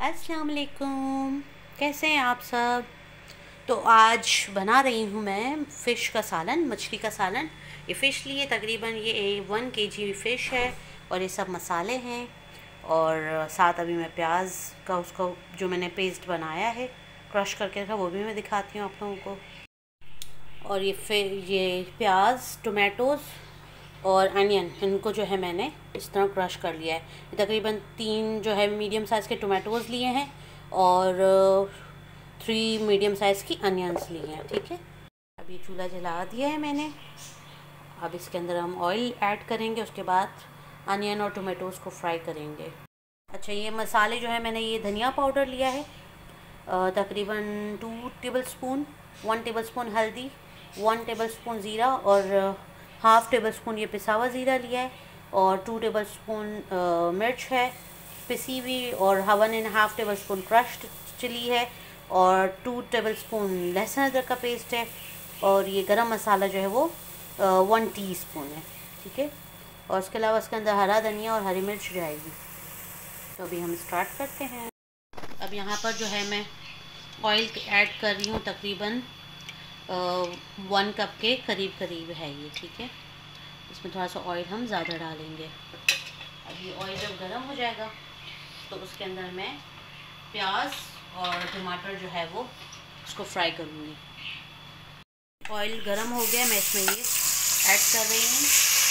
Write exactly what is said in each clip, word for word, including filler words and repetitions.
अस्सलाम वालेकुम, कैसे हैं आप सब। तो आज बना रही हूँ मैं फ़िश का सालन, मछली का सालन। ये फ़िश लिए तकरीबन ये वन के जी फ़िश है और ये सब मसाले हैं और साथ अभी मैं प्याज का उसका जो मैंने पेस्ट बनाया है क्रश करके रखा वो भी मैं दिखाती हूँ आप लोगों को। और ये फिर ये प्याज, टोमेटोज़ और अनियन, इनको जो है मैंने इस तरह क्रश कर लिया है। तकरीबन तीन जो है मीडियम साइज़ के टोमेटोज़ लिए हैं और थ्री मीडियम साइज़ की अनियंस लिए हैं। ठीक है, अभी चूल्हा जला दिया है मैंने। अब इसके अंदर हम ऑयल ऐड करेंगे, उसके बाद अनियन और टोमेटोज़ को फ्राई करेंगे। अच्छा, ये मसाले जो है मैंने ये धनिया पाउडर लिया है तकरीबन two tablespoon, one tablespoon हल्दी, वन टेबल स्पून ज़ीरा और हाफ़ टेबल स्पून ये पिसा हुआ ज़ीरा लिया है और टू टेबल स्पून मिर्च है पिसी हुई और one and half tablespoon crushed chilli है और टू टेबल स्पून लहसुन अदरक का पेस्ट है और ये गरम मसाला जो है वो वन टीस्पून है। ठीक है, और उसके अलावा इसके अंदर हरा धनिया और हरी मिर्च जाएगी। तो अभी हम स्टार्ट करते हैं। अब यहाँ पर जो है मैं ऑयल ऐड कर रही हूँ, तकरीबन वन कप के करीब करीब है ये। ठीक है, इसमें थोड़ा सा ऑयल हम ज़्यादा डालेंगे। अब ये ऑयल जब गर्म हो जाएगा तो उसके अंदर मैं प्याज और टमाटर जो है वो उसको फ्राई करूँगी। ऑयल गर्म हो गया, मैं इसमें ये ऐड कर रही हूँ।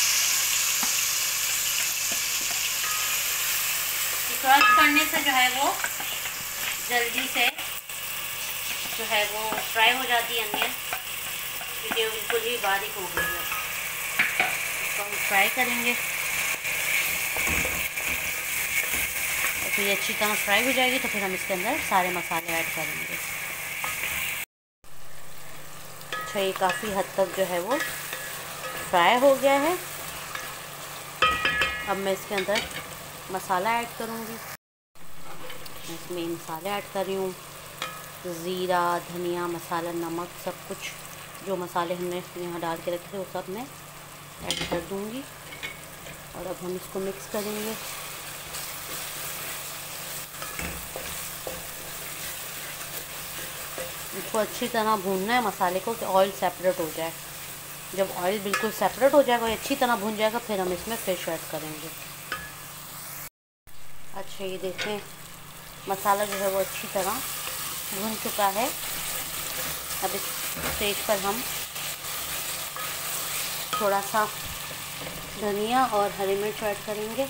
क्रश करने से जो है वो जल्दी से जो है वो फ्राई हो जाती है अनियन, क्योंकि बिल्कुल ही बारीक हो गई है। इसको हम फ्राई करेंगे और फिर अच्छी तरह फ्राई हो जाएगी तो फिर हम इसके अंदर सारे मसाले ऐड करेंगे। अच्छा, ये काफ़ी हद तक जो है वो फ्राई हो गया है। अब मैं इसके अंदर मसाला ऐड करूँगी। इसमें मसाले ऐड कर रही हूँ, ज़ीरा, धनिया, मसाला, नमक, सब कुछ जो मसाले हमने यहाँ डाल के रखे थे वो सब मैं ऐड कर दूँगी। और अब हम इसको मिक्स करेंगे। इसको अच्छी तरह भूनना है मसाले को कि ऑयल सेपरेट हो जाए। जब ऑयल बिल्कुल सेपरेट हो जाएगा, अच्छी तरह भून जाएगा, फिर हम इसमें फ़िश ऐड करेंगे। अच्छा, ये देखें मसाला जो है वो अच्छी तरह भून चुका है। अब इस स्टेज पर हम थोड़ा सा धनिया और हरी मिर्च ऐड करेंगे।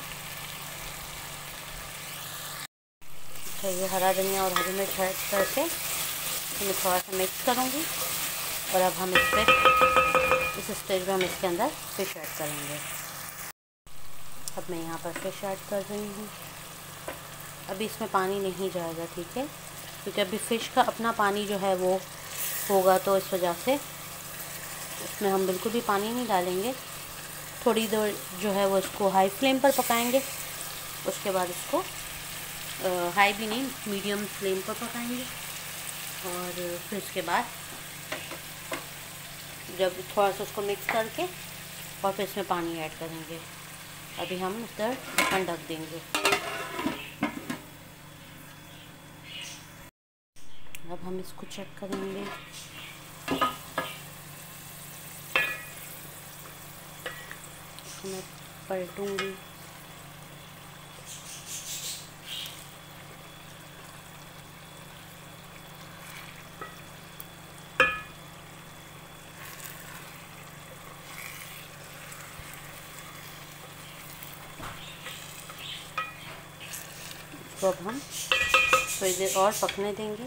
अच्छा, ये हरा धनिया और हरी मिर्च ऐड करके मैं थोड़ा सा मिक्स करूँगी और अब हम इस पर इस स्टेज में हम इसके अंदर फ़िश ऐड करेंगे। अब मैं यहाँ पर फ़िश ऐड कर रही हूँ। अभी इसमें पानी नहीं जाएगा, ठीक है, क्योंकि अभी फ़िश का अपना पानी जो है वो होगा, तो इस वजह से इसमें हम बिल्कुल भी पानी नहीं डालेंगे। थोड़ी देर जो है वो इसको हाई फ्लेम पर पकाएंगे, उसके बाद इसको आ, हाई भी नहीं मीडियम फ्लेम पर पकाएंगे और फिर उसके बाद जब थोड़ा सा उसको मिक्स करके और फिर इसमें पानी ऐड करेंगे। अभी हम इस तरह ढक्कन ढक देंगे। अब हम इसको चेक करेंगे। इसको मैं पलटूंगी। इसको अब हम थोड़ी देर और पकने देंगे।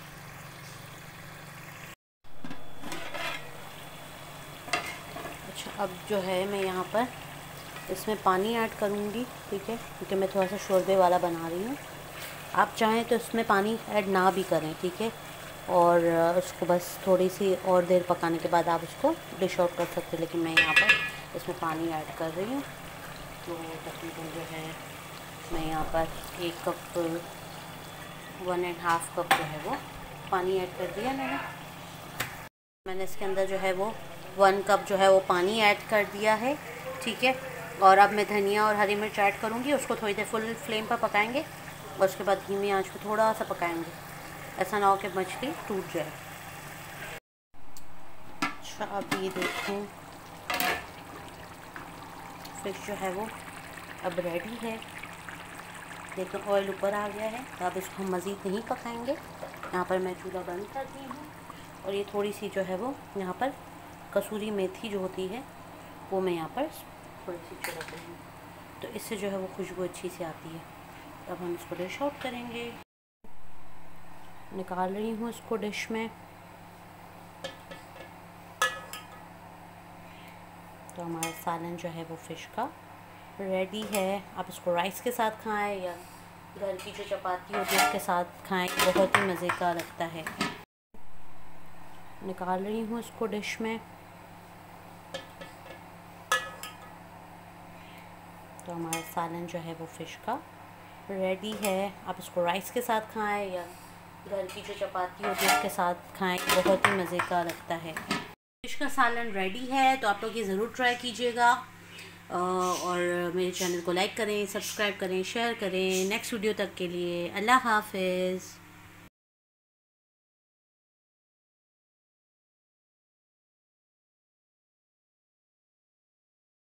अब जो है मैं यहाँ पर इसमें पानी ऐड करूँगी, ठीक है, क्योंकि मैं थोड़ा सा शोरबे वाला बना रही हूँ। आप चाहें तो इसमें पानी ऐड ना भी करें, ठीक है, और उसको बस थोड़ी सी और देर पकाने के बाद आप उसको डिश आउट कर सकते हैं, लेकिन मैं यहाँ पर इसमें पानी ऐड कर रही हूँ। तो तकरीबन जो है मैं यहाँ पर एक cup one and half cup जो है वो पानी ऐड कर दिया मैंने मैंने इसके अंदर जो है वो वन कप जो है वो पानी ऐड कर दिया है, ठीक है। और अब मैं धनिया और हरी मिर्च ऐड करूँगी, उसको थोड़ी देर फुल फ्लेम पर पकाएंगे और उसके बाद धीमी आंच पे थोड़ा सा पकाएंगे, ऐसा ना हो कि मछली टूट जाए। अच्छा, अब ये देखें फिश जो है वो अब रेडी है। देखो ऑयल ऊपर आ गया है, तो अब इसको हम मज़ीद नहीं पकाएंगे। यहाँ पर मैं चूल्हा बंद कर दी हूँ और ये थोड़ी सी जो है वो यहाँ पर कसूरी मेथी जो होती है वो मैं यहाँ पर थोड़ी सी छिड़क रही हूँ, तो इससे जो है वो खुशबू अच्छी सी आती है। अब हम इसको डिश आउट करेंगे। निकाल रही हूँ इसको डिश में। तो हमारा सालन जो है वो फ़िश का रेडी है। आप इसको राइस के साथ खाएं या घर की जो चपाती होती है उसके साथ खाएं, बहुत ही मज़े का लगता है। निकाल रही हूँ इसको डिश में। तो हमारा सालन जो है वो फ़िश का रेडी है। आप इसको राइस के साथ खाएं या घर की जो चपाती होती है उसके साथ खाएं, बहुत ही मज़े का लगता है। फ़िश का सालन रेडी है, तो आप लोग ये ज़रूर ट्राई कीजिएगा और मेरे चैनल को लाइक करें, सब्सक्राइब करें, शेयर करें। नेक्स्ट वीडियो तक के लिए अल्लाह हाफ़िज़।